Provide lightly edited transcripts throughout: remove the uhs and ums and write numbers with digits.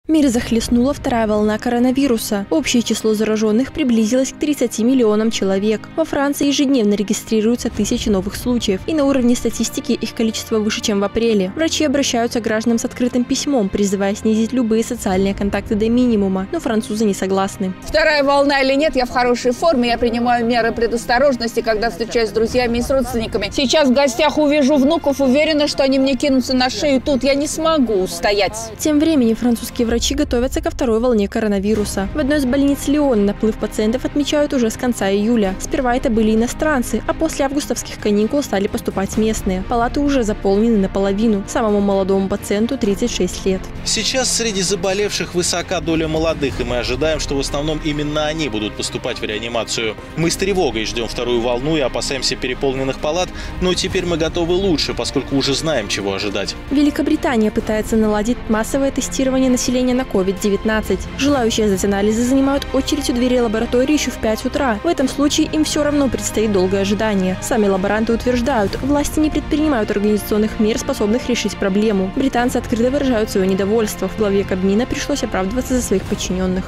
Мир захлестнула вторая волна коронавируса. Общее число зараженных приблизилось к 30 миллионам человек. Во Франции ежедневно регистрируются тысячи новых случаев, и на уровне статистики их количество выше, чем в апреле. Врачи обращаются к гражданам с открытым письмом, призывая снизить любые социальные контакты до минимума, но французы не согласны. Вторая волна или нет, я в хорошей форме, я принимаю меры предосторожности, когда встречаюсь с друзьями и с родственниками. Сейчас в гостях увижу внуков, уверена, что они мне кинутся на шею, тут я не смогу устоять. Тем временем французские врачи готовятся ко второй волне коронавируса. В одной из больниц Лиона наплыв пациентов отмечают уже с конца июля. Сперва это были иностранцы, а после августовских каникул стали поступать местные. Палаты уже заполнены наполовину. Самому молодому пациенту 36 лет. Сейчас среди заболевших высока доля молодых, и мы ожидаем, что в основном именно они будут поступать в реанимацию. Мы с тревогой ждем вторую волну и опасаемся переполненных палат, но теперь мы готовы лучше, поскольку уже знаем, чего ожидать. Великобритания пытается наладить массовое тестирование населения на COVID-19. Желающие сдать анализы занимают очередь у двери лаборатории еще в 5 утра. В этом случае им все равно предстоит долгое ожидание. Сами лаборанты утверждают, власти не предпринимают организационных мер, способных решить проблему. Британцы открыто выражают свое недовольство. В главе Кабмина пришлось оправдываться за своих подчиненных.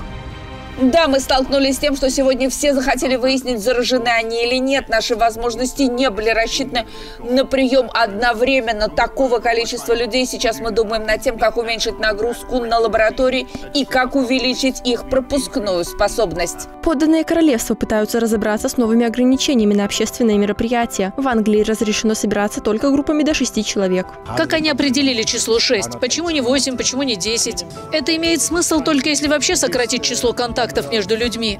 Да, мы столкнулись с тем, что сегодня все захотели выяснить, заражены они или нет. Наши возможности не были рассчитаны на прием одновременно такого количества людей. Сейчас мы думаем над тем, как уменьшить нагрузку на лаборатории и как увеличить их пропускную способность. Подданные королевства пытаются разобраться с новыми ограничениями на общественные мероприятия. В Англии разрешено собираться только группами до 6 человек. Как они определили число 6? Почему не 8, почему не 10? Это имеет смысл только если вообще сократить число контактов между людьми.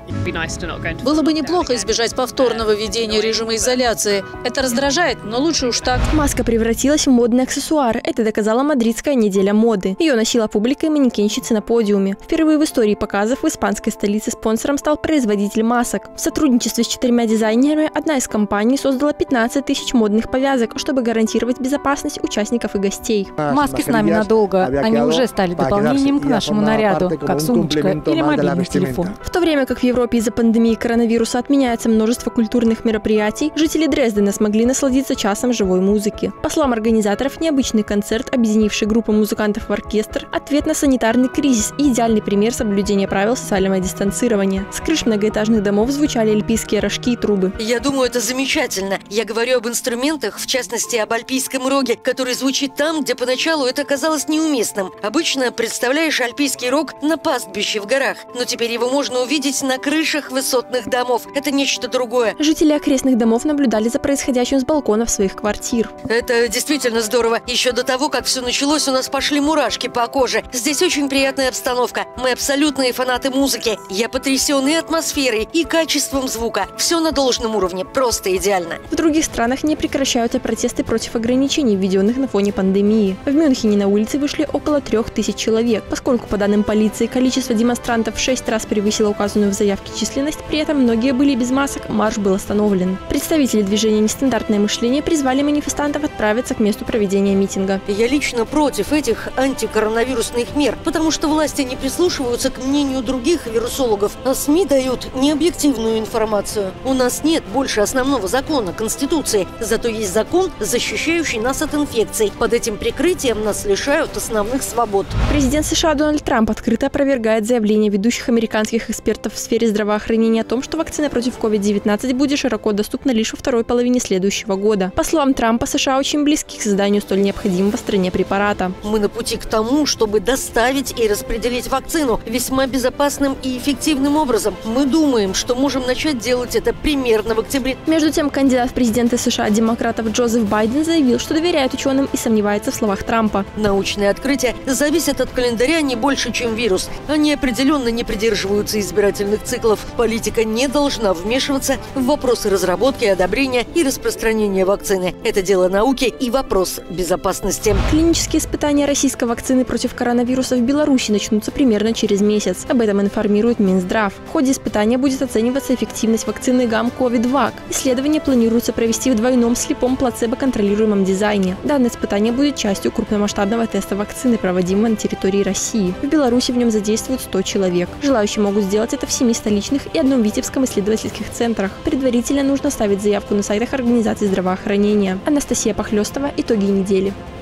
Было бы неплохо избежать повторного введения режима изоляции. Это раздражает, но лучше уж так. Маска превратилась в модный аксессуар. Это доказала Мадридская неделя моды. Ее носила публика и манекенщицы на подиуме. Впервые в истории показов в испанской столице спонсором стал производитель масок. В сотрудничестве с 4 дизайнерами одна из компаний создала 15 тысяч модных повязок, чтобы гарантировать безопасность участников и гостей. Маски с нами надолго. Они уже стали дополнением к нашему наряду, как сумочка или мобильный телефон. В то время как в Европе из-за пандемии коронавируса отменяется множество культурных мероприятий, жители Дрездена смогли насладиться часом живой музыки. По словам организаторов, необычный концерт, объединивший группу музыкантов в оркестр, ответ на санитарный кризис и идеальный пример соблюдения правил социального дистанцирования. С крыш многоэтажных домов звучали альпийские рожки и трубы. Я думаю, это замечательно. Я говорю об инструментах, в частности, об альпийском роге, который звучит там, где поначалу это казалось неуместным. Обычно представляешь альпийский рог на пастбище в горах, но теперь его можно увидеть на крышах высотных домов. Это нечто другое. Жители окрестных домов наблюдали за происходящим с балконов своих квартир. Это действительно здорово. Еще до того, как все началось, у нас пошли мурашки по коже. Здесь очень приятная обстановка. Мы абсолютные фанаты музыки. Я потрясен и атмосферой, и качеством звука. Все на должном уровне. Просто идеально. В других странах не прекращаются протесты против ограничений, введенных на фоне пандемии. В Мюнхене на улице вышли около 3000 человек. Поскольку, по данным полиции, количество демонстрантов в 6 раз превысило указанную в заявке численность, при этом многие были без масок, марш был остановлен. Представители движения «Нестандартное мышление» призвали манифестантов отправиться к месту проведения митинга. Я лично против этих антикоронавирусных мер, потому что власти не прислушиваются к мнению других вирусологов, а СМИ дают необъективную информацию. У нас нет больше основного закона, Конституции, зато есть закон, защищающий нас от инфекций. Под этим прикрытием нас лишают основных свобод. Президент США Дональд Трамп открыто опровергает заявления ведущих американских экспертов в сфере здравоохранения о том, что вакцина против COVID-19 будет широко доступна лишь во второй половине следующего года. По словам Трампа, США очень близки к созданию столь необходимого стране препарата. Мы на пути к тому, чтобы доставить и распределить вакцину весьма безопасным и эффективным образом. Мы думаем, что можем начать делать это примерно в октябре. Между тем, кандидат в президенты США демократов Джозеф Байден заявил, что доверяет ученым и сомневается в словах Трампа. Научные открытия зависят от календаря не больше, чем вирус. Они определенно не придерживаются избирательных циклов. Политика не должна вмешиваться в вопросы разработки, одобрения и распространения вакцины. Это дело науки и вопрос безопасности. Клинические испытания российской вакцины против коронавируса в Беларуси начнутся примерно через месяц. Об этом информирует Минздрав. В ходе испытания будет оцениваться эффективность вакцины ГАМ-КОВИД-ВАК. Исследование планируется провести в двойном слепом плацебо-контролируемом дизайне. Данное испытание будет частью крупномасштабного теста вакцины, проводимого на территории России. В Беларуси в нем задействуют 100 человек. Желающие могут сделать это в 7 столичных и одном Витебском исследовательских центрах. Предварительно нужно ставить заявку на сайтах организаций здравоохранения. Анастасия Похлёстова. Итоги недели.